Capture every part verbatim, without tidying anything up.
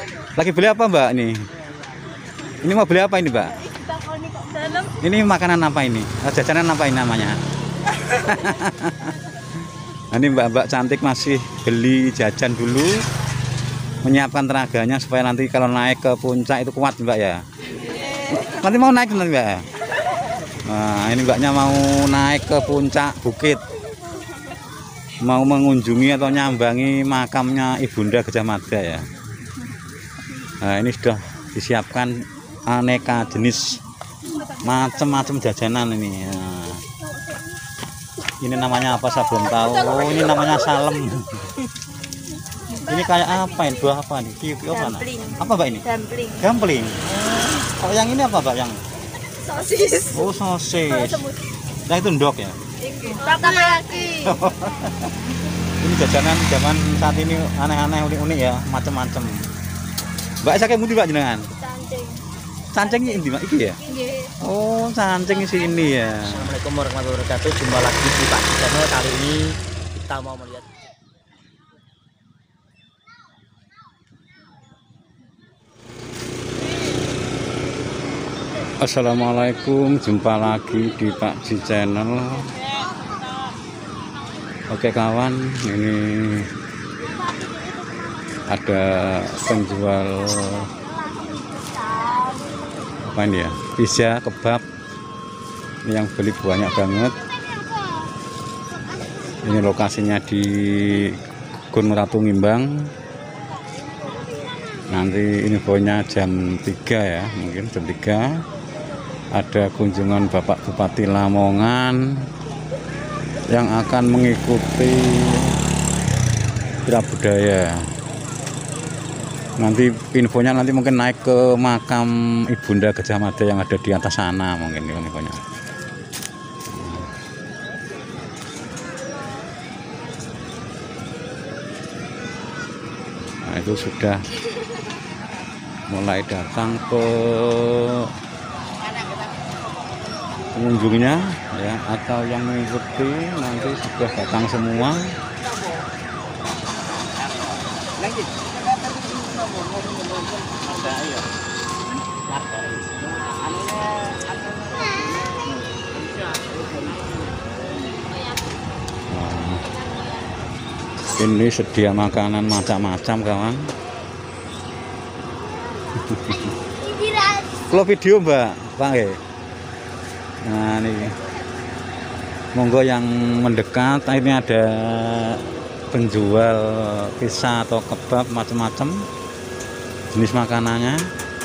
Lagi beli apa mbak ini? Ini mau beli apa ini mbak? Ini makanan apa ini? Jajanan apa ini namanya? Ini mbak-mbak cantik masih beli jajan dulu, menyiapkan tenaganya supaya nanti kalau naik ke puncak itu kuat mbak ya. Nanti mau naik nanti mbak. Nah ini mbaknya mau naik ke puncak bukit, mau mengunjungi atau nyambangi makamnya Ibunda Gajah Mada ya. Nah ini sudah disiapkan aneka jenis macam-macam jajanan ini. Nah, ini namanya apa saya belum tahu. Oh, ini namanya salem. Ini kayak apa ini? Buah apa nih? Kiwi apa? Apa mbak ini? Dumpling. Dumpling. Kalau yang ini apa mbak? Yang Sosis. oh sosis. Yang itu ndok ya? Takoyaki. Ini jajanan zaman saat ini aneh-aneh, unik-unik ya, macam-macam. Mbak saya kayak mudi mbak jenengan. Cancing. Cancing ini mbak iki ya? Nggih. Oh cancing di sini ya. Assalamualaikum warahmatullahi wabarakatuh. Jumpa lagi di Pak Channel. Kali ini kita mau melihat. Assalamualaikum, jumpa lagi di Pak Ji Channel. Oke kawan, ini ada penjual apa ini ya, pizza, kebab. Ini yang beli banyak banget. Ini lokasinya di Gunung Ratu Ngimbang. Nanti infonya jam tiga ya, mungkin jam tiga. Ada kunjungan Bapak Bupati Lamongan yang akan mengikuti kira budaya. Nanti infonya nanti mungkin naik ke makam Ibunda Gajah Mada yang ada di atas sana, mungkin infonya. Nah, itu sudah mulai datang ke pengunjungnya ya, atau yang mengikuti nanti sudah datang semua. Nah, ini sedia makanan macam-macam kawan. Kalau video mbak Pak ya. Nah ini monggo yang mendekat. Ini ada penjual pizza atau kebab macam-macam jenis makanannya.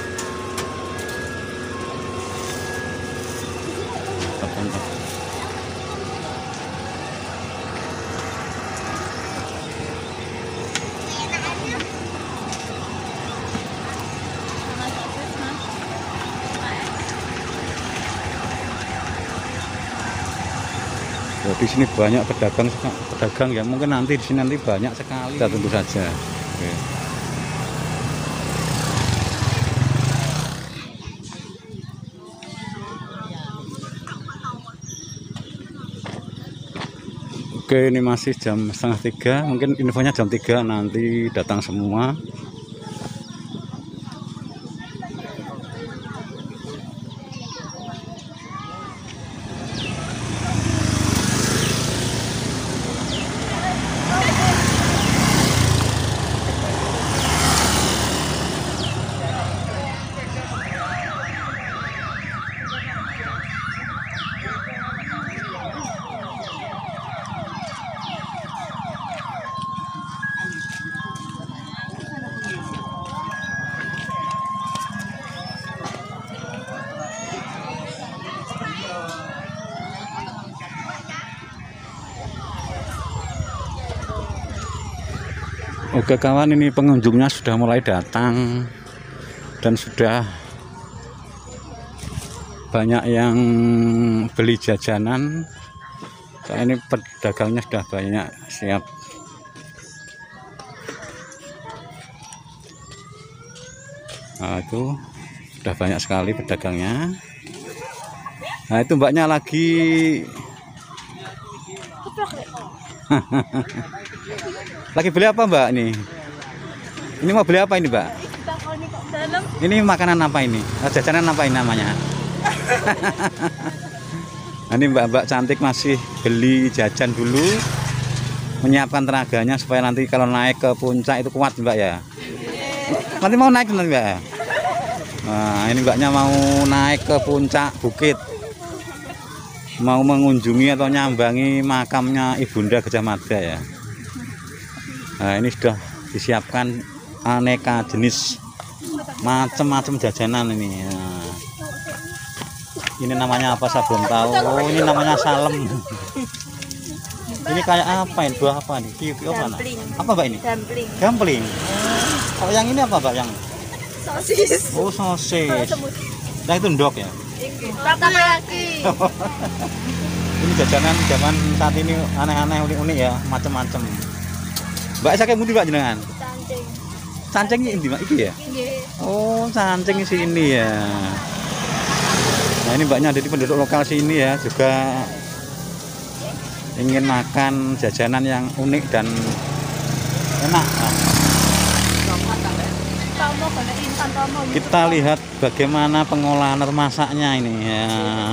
Oh, di sini banyak pedagang pedagang ya, mungkin nanti di sini nanti banyak sekali. Kita tunggu saja. Oke. Oke, ini masih jam setengah tiga, mungkin infonya jam tiga nanti datang semua. Oke kawan, ini pengunjungnya sudah mulai datang dan sudah banyak yang beli jajanan. Soalnya ini pedagangnya sudah banyak siap. Nah, itu sudah banyak sekali pedagangnya. Nah itu mbaknya lagi lagi beli apa mbak ini? Ini mau beli apa ini mbak? Belum. Ini makanan apa ini? Ah, jajanan apa ini namanya? Ini mbak-mbak cantik masih beli jajan dulu, menyiapkan tenaganya supaya nanti kalau naik ke puncak itu kuat mbak ya. Nanti mau naik nanti mbak ya. Nah ini mbaknya mau naik ke puncak bukit, mau mengunjungi atau nyambangi makamnya Ibunda Gajah Mada ya. Nah ini sudah disiapkan aneka jenis macam-macam jajanan ini. Nah, ini namanya apa saya belum tahu. Oh, ini namanya salem. Ini kayak apa ini? Buah apa nih? Kiwi apa? Dumpling. Apa mbak ini? Dumpling. Dumpling. Kalau yang ini apa mbak? Yang Sosis. oh sosis. Nah itu ndok ya. Takoyaki. Ini jajanan zaman saat ini aneh-aneh unik-unik ya, macam-macam. Mbak saya kayak mbak jenengan. Cancing. Cancing ini mbak iki ya? Nggih. Oh, cancing di sini ya. Nah, ini mbaknya ada di penduduk lokal sini ya, juga ingin makan jajanan yang unik dan enak. Nah, kita lihat bagaimana pengolahan atau masaknya ini ya.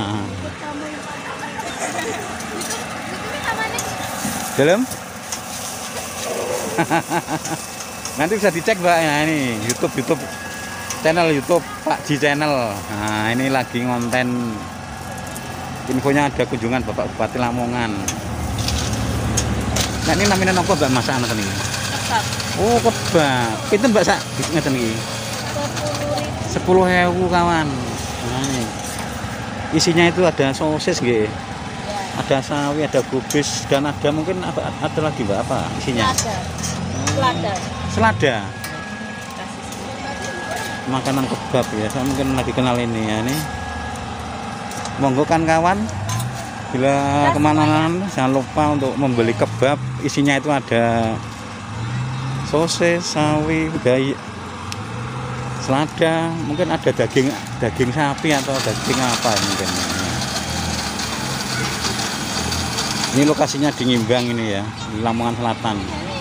Dalam? Nanti bisa dicek mbak ya, ini YouTube YouTube channel YouTube Pak Ji channel. Nah ini lagi konten infonya, ada kunjungan Bapak Bupati Lamongan. Nah ini namanya apa mbak masakan ini? Kebab. Oh kebab. Itu mbak sak ngeten iki. sepuluh ribu kawan. Nah, ini. Isinya itu ada sosis nggih. Ada sawi, ada gubis, dan ada mungkin apa ada lagi mbak apa isinya? Selada. Selada. Makanan kebab ya, saya mungkin lagi kenal ini ya. Ini monggo kan kawan, bila kemana-mana jangan lupa untuk membeli kebab. Isinya itu ada sosis, sawi, gayi, selada, mungkin ada daging daging sapi atau daging apa mungkin. Ini lokasinya di Ngimbang ini ya, di Lamongan Selatan.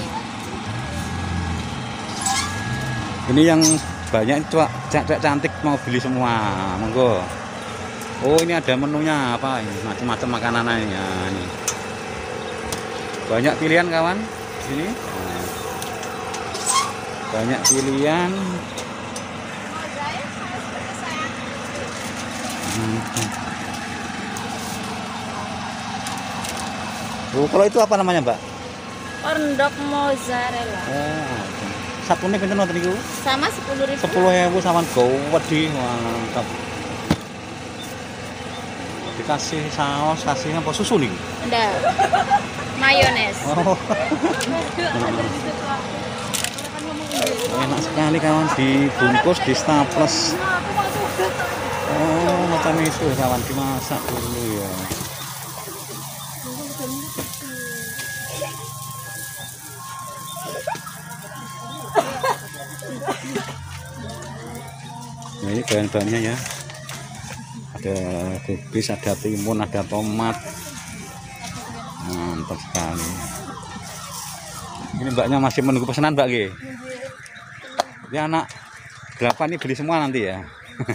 Ini yang banyak itu cak-cak cantik mau beli semua, monggo. Oh ini ada menunya apa ini, macam-macam makanan ini. Ya, ini banyak pilihan kawan sini. Nah, banyak pilihan. Hmm. Oh kalau itu apa namanya mbak? Ondok mozzarella. Oh, satu nih pinten wonten niku? Sama sepuluh ribu. sepuluh ribu sama gowedi, mantap. Dikasih saus, kasih apa susu nih? Enggak. Mayones. Oh. Enak sekali kawan, dibungkus di staples. Oh, macam itu kawan, dimasak dulu ya. Nah, ini bahan-bahannya ya, ada kubis, ada timun, ada tomat, mantap sekali. Ini mbaknya masih menunggu pesanan mbak G. Ya anak delapan ini beli semua nanti ya.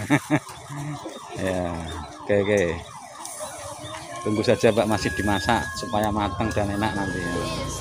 Ya oke oke, tunggu saja mbak, masih dimasak supaya matang dan enak nanti ya.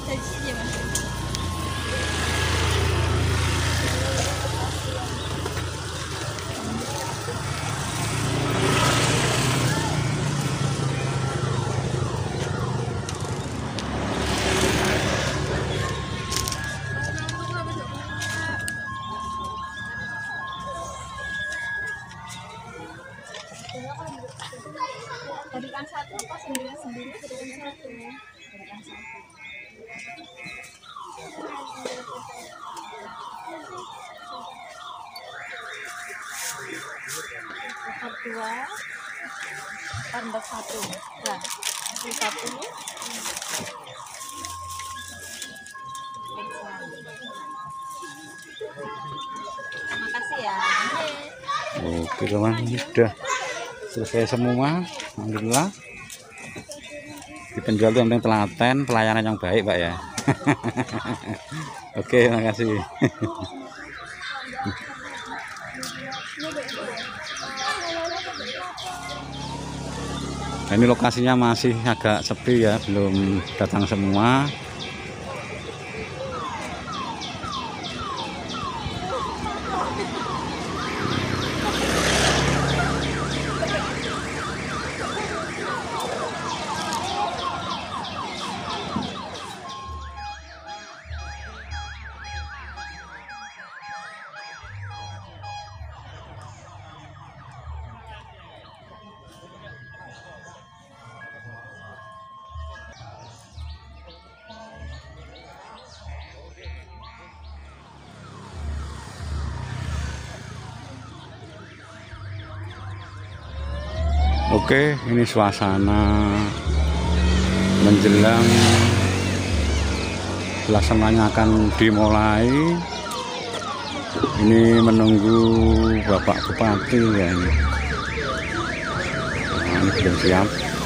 Berikan satu apa sendiri sendiri berikan satu. Berikan satu. Dapat dua. Tambah satu. Nah, ini satu. Terima kasih ya. Oke kawan, sudah selesai semua, alhamdulillah. Di penjual itu yang penting telaten, pelayanan yang baik pak ya. Oke, makasih. Nah, ini lokasinya masih agak sepi ya, belum datang semua. Oke, ini suasana menjelang pelaksananya akan dimulai. Ini menunggu Bapak Bupati ya ini. Nah, ini belum siap.